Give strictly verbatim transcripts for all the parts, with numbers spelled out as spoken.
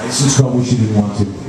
This is called Wish You Didn't Want To.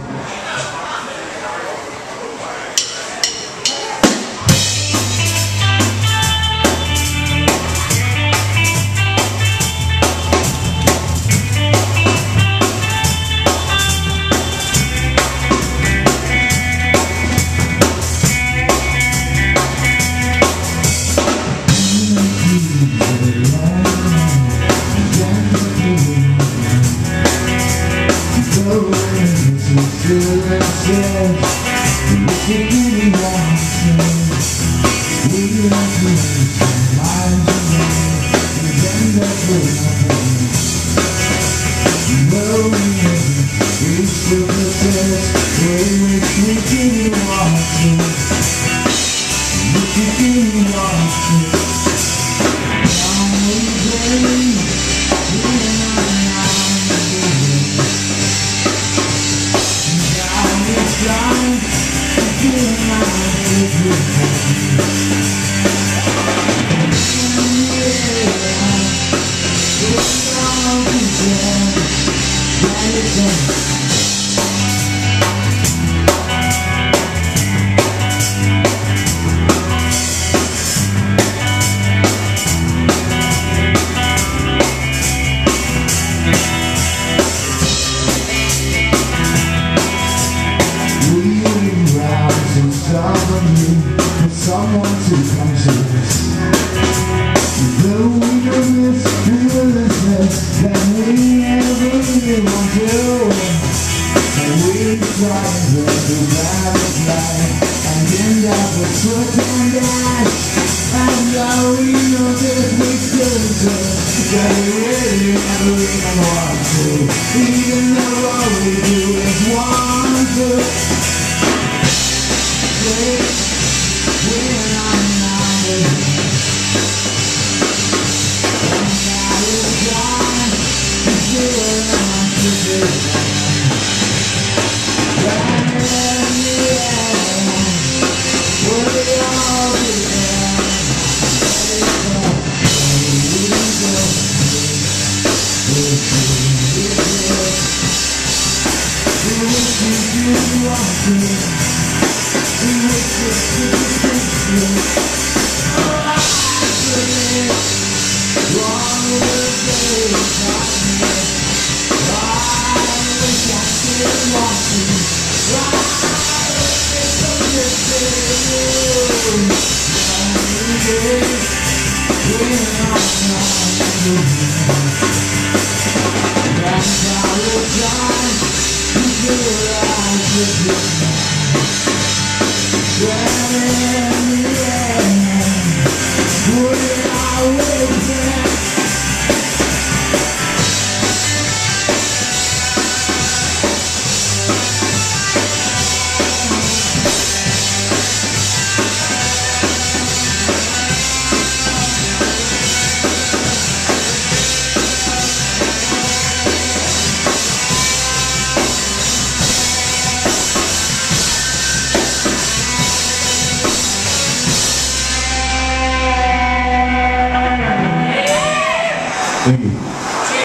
Someone to come to us. Though we know this fearlessness that we ever really want to, and we try and go through battle life and end up with sweat and ash. And now we know that we still do that we really never even want to, even though all we do is want to. Wait. When I'm not with you, I'm not as gone to do what I want to do. But in the end, we'll all be there. Let it go, let it go. If you did it, do what you did want to. We wish it could be. Oh, I believe wrong with the darkness. I wish I still want to. I wish it could be you. When I'm not with you, that's how it's done. You do what I should do. Well, in the end, we're always there. Thank you.